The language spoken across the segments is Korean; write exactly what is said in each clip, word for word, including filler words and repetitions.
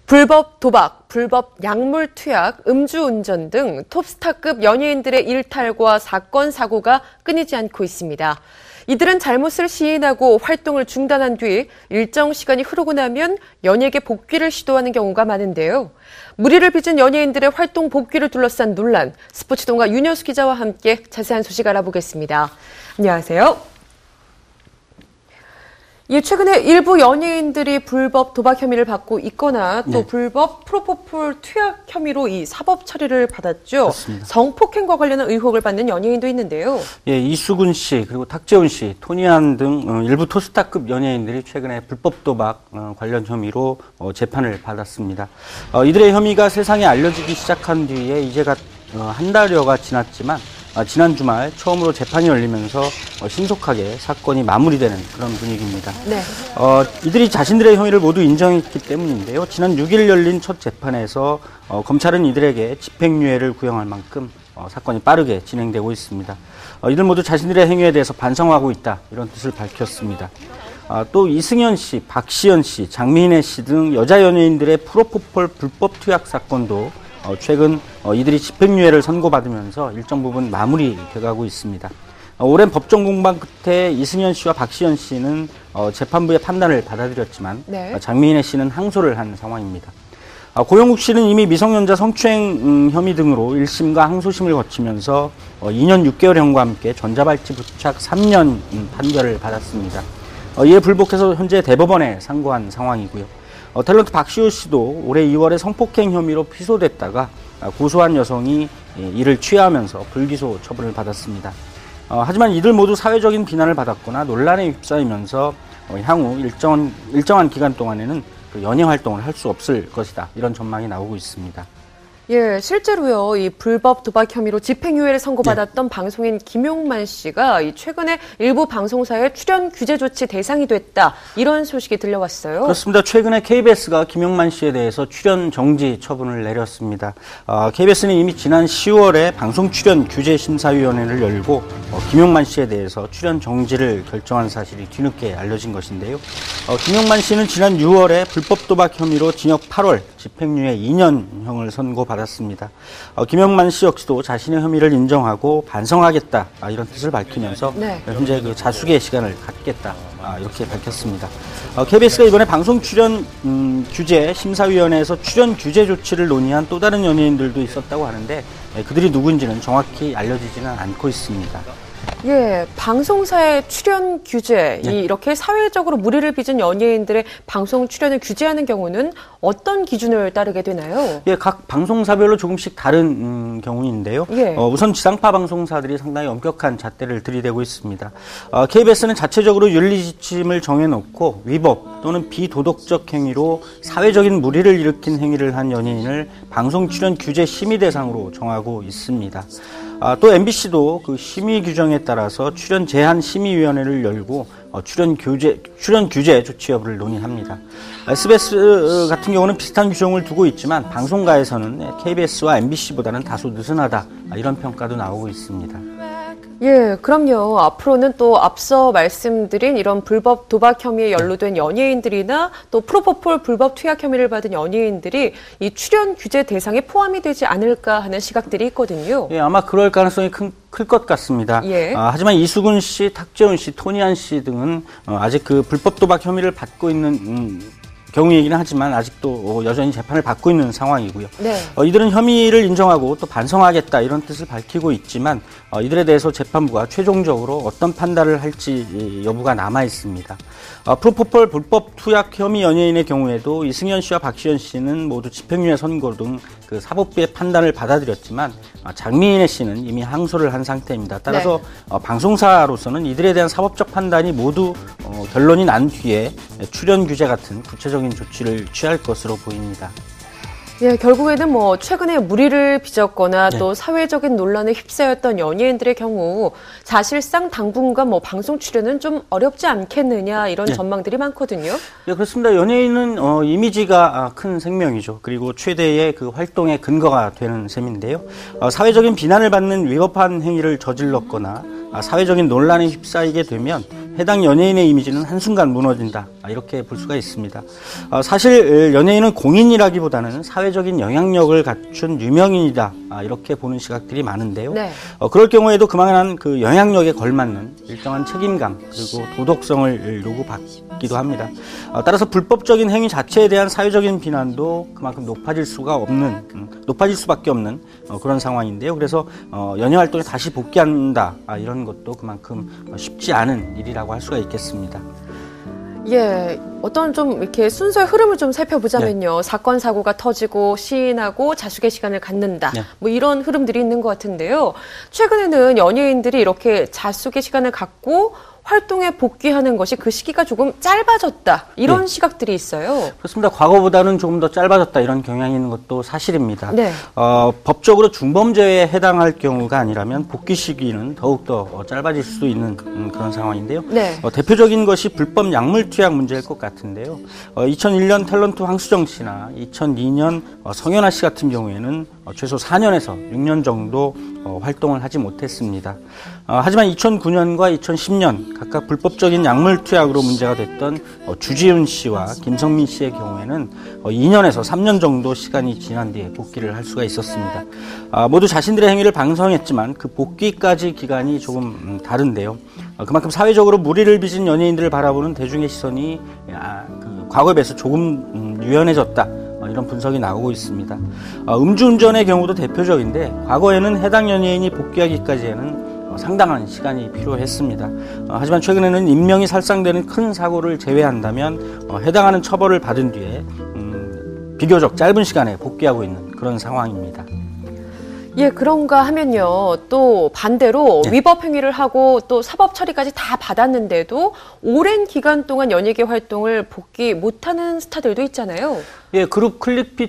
불법 도박, 불법 약물 투약, 음주운전 등 톱스타급 연예인들의 일탈과 사건, 사고가 끊이지 않고 있습니다. 이들은 잘못을 시인하고 활동을 중단한 뒤 일정 시간이 흐르고 나면 연예계 복귀를 시도하는 경우가 많은데요. 무리를 빚은 연예인들의 활동 복귀를 둘러싼 논란, 스포츠동아 윤여수 기자와 함께 자세한 소식 알아보겠습니다. 안녕하세요. 예, 최근에 일부 연예인들이 불법 도박 혐의를 받고 있거나 또 네. 불법 프로포폴 투약 혐의로 이 사법 처리를 받았죠. 그렇습니다. 성폭행과 관련한 의혹을 받는 연예인도 있는데요. 예, 이수근 씨 그리고 탁재훈 씨, 토니안 등 일부 토스타급 연예인들이 최근에 불법 도박 관련 혐의로 재판을 받았습니다. 이들의 혐의가 세상에 알려지기 시작한 뒤에 이제가 한 달여가 지났지만 지난 주말 처음으로 재판이 열리면서 신속하게 사건이 마무리되는 그런 분위기입니다. 네. 어, 이들이 자신들의 혐의를 모두 인정했기 때문인데요. 지난 육 일 열린 첫 재판에서 어, 검찰은 이들에게 집행유예를 구형할 만큼 어, 사건이 빠르게 진행되고 있습니다. 어, 이들 모두 자신들의 행위에 대해서 반성하고 있다, 이런 뜻을 밝혔습니다. 어, 또 이승현 씨, 박시연 씨, 장민혜 씨 등 여자 연예인들의 프로포폴 불법 투약 사건도 어, 최근 어, 이들이 집행유예를 선고받으면서 일정 부분 마무리돼가고 있습니다. 어, 오랜 법정 공방 끝에 이승현 씨와 박시연 씨는 어, 재판부의 판단을 받아들였지만 네. 어, 장민혜 씨는 항소를 한 상황입니다. 어, 고영욱 씨는 이미 미성년자 성추행 음, 혐의 등으로 일 심과 항소심을 거치면서 어, 이 년 육 개월형과 함께 전자발찌 부착 삼 년 음, 판결을 받았습니다. 어, 이에 불복해서 현재 대법원에 상고한 상황이고요. 어, 탤런트 박시우 씨도 올해 이월에 성폭행 혐의로 피소됐다가 고소한 여성이 이를 취하하면서 불기소 처분을 받았습니다. 어, 하지만 이들 모두 사회적인 비난을 받았거나 논란에 휩싸이면서 어, 향후 일정, 일정한 기간 동안에는 그 연예 활동을 할 수 없을 것이다, 이런 전망이 나오고 있습니다. 예, 실제로요, 이 불법 도박 혐의로 집행유예를 선고받았던 네. 방송인 김용만 씨가 이 최근에 일부 방송사의 출연 규제 조치 대상이 됐다, 이런 소식이 들려왔어요. 그렇습니다. 최근에 케이비에스가 김용만 씨에 대해서 출연 정지 처분을 내렸습니다. 어, 케이비에스는 이미 지난 시월에 방송 출연 규제 심사위원회를 열고 어, 김용만 씨에 대해서 출연 정지를 결정한 사실이 뒤늦게 알려진 것인데요. 어, 김용만 씨는 지난 유월에 불법 도박 혐의로 징역 팔 월, 집행유예 이 년형을 선고받았습니다. 받았습니다. 어, 김용만 씨 역시도 자신의 혐의를 인정하고 반성하겠다, 아, 이런 뜻을 밝히면서 네. 현재 그 자숙의 시간을 갖겠다, 아, 이렇게 밝혔습니다. 어, 케이비에스가 이번에 방송 출연 음, 규제 심사위원회에서 출연 규제 조치를 논의한 또 다른 연예인들도 있었다고 하는데 예, 그들이 누구인지는 정확히 알려지지는 않고 있습니다. 예, 방송사의 출연 규제, 네. 이 이렇게 사회적으로 무리를 빚은 연예인들의 방송 출연을 규제하는 경우는 어떤 기준을 따르게 되나요? 예, 각 방송사별로 조금씩 다른 음, 경우인데요. 예. 어, 우선 지상파 방송사들이 상당히 엄격한 잣대를 들이대고 있습니다. 어, 케이비에스는 자체적으로 윤리 지침을 정해놓고 위법 또는 비도덕적 행위로 사회적인 무리를 일으킨 행위를 한 연예인을 방송 출연 규제 심의 대상으로 정하고 있습니다. 아, 또 엠비씨도 그 심의 규정에 따라서 출연 제한 심의위원회를 열고 어, 출연 규제 출연 규제 조치 여부를 논의합니다. 에스비에스 같은 경우는 비슷한 규정을 두고 있지만 방송가에서는 케이비에스와 엠비씨보다는 다소 느슨하다, 이런 평가도 나오고 있습니다. 예, 그럼요. 앞으로는 또 앞서 말씀드린 이런 불법 도박 혐의에 연루된 연예인들이나 또 프로포폴 불법 투약 혐의를 받은 연예인들이 이 출연 규제 대상에 포함이 되지 않을까 하는 시각들이 있거든요. 예, 아마 그럴 가능성이 큰 클 것 같습니다. 예. 아, 하지만 이수근 씨, 탁재훈 씨, 토니안 씨 등은 어, 아직 그 불법 도박 혐의를 받고 있는 음, 경우이긴 하지만 아직도 여전히 재판을 받고 있는 상황이고요. 네. 어, 이들은 혐의를 인정하고 또 반성하겠다, 이런 뜻을 밝히고 있지만 어, 이들에 대해서 재판부가 최종적으로 어떤 판단을 할지 여부가 남아 있습니다. 어, 프로포폴 불법 투약 혐의 연예인의 경우에도 이승현 씨와 박시연 씨는 모두 집행유예 선고 등 그 사법부의 판단을 받아들였지만 어, 장민혜 씨는 이미 항소를 한 상태입니다. 따라서 네. 어, 방송사로서는 이들에 대한 사법적 판단이 모두 어, 결론이 난 뒤에 출연 규제 같은 구체적인 조치를 취할 것으로 보입니다. 예, 결국에는 뭐 최근에 무리를 빚었거나 네. 또 사회적인 논란에 휩싸였던 연예인들의 경우 사실상 당분간 뭐 방송 출연은 좀 어렵지 않겠느냐, 이런 네. 전망들이 많거든요. 네, 그렇습니다. 연예인은 어, 이미지가 큰 생명이죠. 그리고 최대의 그 활동의 근거가 되는 셈인데요. 어, 사회적인 비난을 받는 위법한 행위를 저질렀거나 아, 사회적인 논란에 휩싸이게 되면 해당 연예인의 이미지는 한순간 무너진다. 이렇게 볼 수가 있습니다. 어, 사실 연예인은 공인이라기보다는 사회적인 영향력을 갖춘 유명인이다. 이렇게 보는 시각들이 많은데요. 네. 어, 그럴 경우에도 그만한 그 영향력에 걸맞는 일정한 책임감 그리고 도덕성을 요구받기도 합니다. 어, 따라서 불법적인 행위 자체에 대한 사회적인 비난도 그만큼 높아질 수가 없는, 음, 높아질 수밖에 없는 어, 그런 상황인데요. 그래서 어, 연예 활동에 다시 복귀한다. 아, 이런 것도 그만큼 쉽지 않은 일이라고 할 수가 있겠습니다. 예, 어떤 좀 이렇게 순서의 흐름을 좀 살펴보자면요. 네. 사건, 사고가 터지고 시인하고 자숙의 시간을 갖는다. 네. 뭐 이런 흐름들이 있는 것 같은데요. 최근에는 연예인들이 이렇게 자숙의 시간을 갖고 활동에 복귀하는 것이 그 시기가 조금 짧아졌다. 이런 네. 시각들이 있어요. 그렇습니다. 과거보다는 조금 더 짧아졌다. 이런 경향이 있는 것도 사실입니다. 네. 어, 법적으로 중범죄에 해당할 경우가 아니라면 복귀 시기는 더욱더 짧아질 수 있는 그런 상황인데요. 네. 어, 대표적인 것이 불법 약물 투약 문제일 것 같은데요. 어, 이천일 년 탤런트 황수정 씨나 이천이 년 어, 성현아 씨 같은 경우에는 어, 최소 사 년에서 육 년 정도 어, 활동을 하지 못했습니다. 어, 하지만 이천구 년과 이천십 년 각각 불법적인 약물 투약으로 문제가 됐던 어, 주지훈 씨와 김성민 씨의 경우에는 어, 이 년에서 삼 년 정도 시간이 지난 뒤에 복귀를 할 수가 있었습니다. 아, 모두 자신들의 행위를 방성했지만 그 복귀까지 기간이 조금 음, 다른데요. 어, 그만큼 사회적으로 무리를 빚은 연예인들을 바라보는 대중의 시선이 아, 그 과거에 비해서 조금 음, 유연해졌다. 이런 분석이 나오고 있습니다. 음주운전의 경우도 대표적인데 과거에는 해당 연예인이 복귀하기까지에는 상당한 시간이 필요했습니다. 하지만 최근에는 인명이 살상되는 큰 사고를 제외한다면 해당하는 처벌을 받은 뒤에 비교적 짧은 시간에 복귀하고 있는 그런 상황입니다. 예, 그런가 하면요. 또 반대로 네. 위법 행위를 하고 또 사법 처리까지 다 받았는데도 오랜 기간 동안 연예계 활동을 복귀 못하는 스타들도 있잖아요. 예, 그룹 클릭핏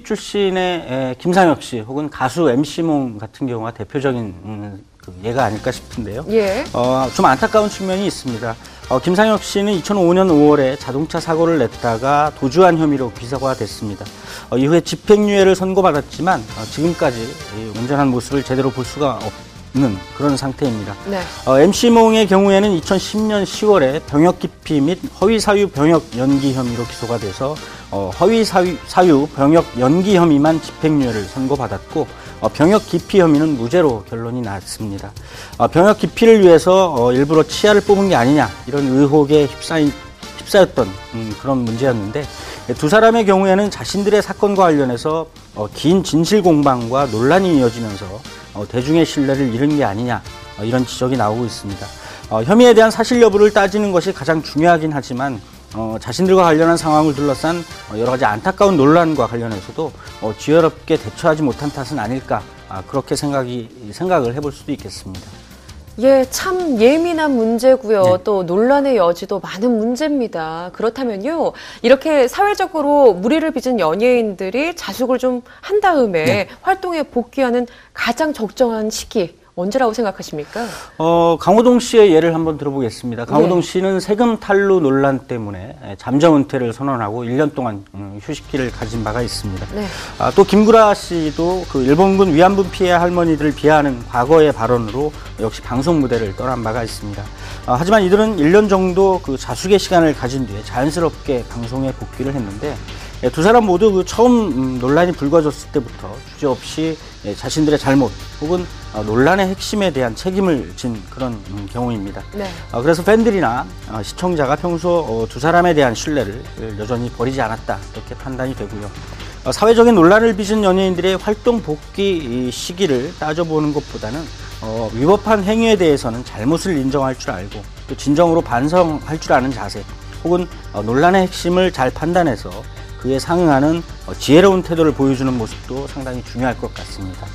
출신의 김상혁 씨 혹은 가수 엠씨몽 같은 경우가 대표적인 음, 그 예가 아닐까 싶은데요. 예. 어, 좀 안타까운 측면이 있습니다. 어, 김상혁 씨는 이천오 년 오월에 자동차 사고를 냈다가 도주한 혐의로 기소가 됐습니다. 어, 이후에 집행유예를 선고받았지만 어, 지금까지 이 운전한 모습을 제대로 볼 수가 없는 그런 상태입니다. 네. 어, 엠씨몽의 경우에는 이천십 년 시월에 병역 기피 및 허위 사유 병역 연기 혐의로 기소가 돼서 어, 허위 사유, 사유 병역 연기 혐의만 집행유예를 선고받았고 어, 병역 기피 혐의는 무죄로 결론이 났습니다. 어, 병역 기피를 위해서 어, 일부러 치아를 뽑은 게 아니냐 이런 의혹에 휩싸인, 휩싸였던 음, 그런 문제였는데 두 사람의 경우에는 자신들의 사건과 관련해서 어, 긴 진실 공방과 논란이 이어지면서 어, 대중의 신뢰를 잃은 게 아니냐 어, 이런 지적이 나오고 있습니다. 어, 혐의에 대한 사실 여부를 따지는 것이 가장 중요하긴 하지만 어, 자신들과 관련한 상황을 둘러싼 어, 여러 가지 안타까운 논란과 관련해서도 어, 지혜롭게 대처하지 못한 탓은 아닐까 아, 그렇게 생각이 생각을 해볼 수도 있겠습니다. 예, 참 예민한 문제고요. 네. 또 논란의 여지도 많은 문제입니다. 그렇다면요, 이렇게 사회적으로 무리를 빚은 연예인들이 자숙을 좀 한 다음에 네. 활동에 복귀하는 가장 적정한 시기 언제라고 생각하십니까? 어, 강호동 씨의 예를 한번 들어보겠습니다. 강호동 네. 씨는 세금 탈루 논란 때문에 잠정 은퇴를 선언하고 일 년 동안 휴식기를 가진 바가 있습니다. 네. 아, 또 김구라 씨도 그 일본군 위안부 피해 할머니들을 비하하는 과거의 발언으로 역시 방송 무대를 떠난 바가 있습니다. 아, 하지만 이들은 일 년 정도 그 자숙의 시간을 가진 뒤에 자연스럽게 방송에 복귀를 했는데 예, 두 사람 모두 그 처음 음, 논란이 불거졌을 때부터 주저없이 예, 자신들의 잘못 혹은 어, 논란의 핵심에 대한 책임을 진 그런 음, 경우입니다. 네. 어, 그래서 팬들이나 어, 시청자가 평소 어, 두 사람에 대한 신뢰를 여전히 버리지 않았다 이렇게 판단이 되고요. 어, 사회적인 논란을 빚은 연예인들의 활동 복귀 시기를 따져보는 것보다는 어, 위법한 행위에 대해서는 잘못을 인정할 줄 알고 또 진정으로 반성할 줄 아는 자세 혹은 어, 논란의 핵심을 잘 판단해서 그에 상응하는 지혜로운 태도를 보여주는 모습도 상당히 중요할 것 같습니다.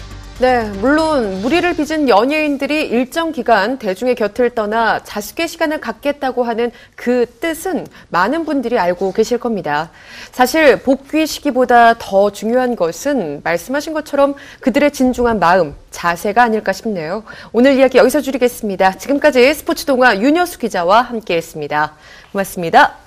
네, 물론 무리를 빚은 연예인들이 일정 기간 대중의 곁을 떠나 자숙의 시간을 갖겠다고 하는 그 뜻은 많은 분들이 알고 계실 겁니다. 사실 복귀 시기보다 더 중요한 것은 말씀하신 것처럼 그들의 진중한 마음, 자세가 아닐까 싶네요. 오늘 이야기 여기서 줄이겠습니다. 지금까지 스포츠동화 윤여수 기자와 함께했습니다. 고맙습니다.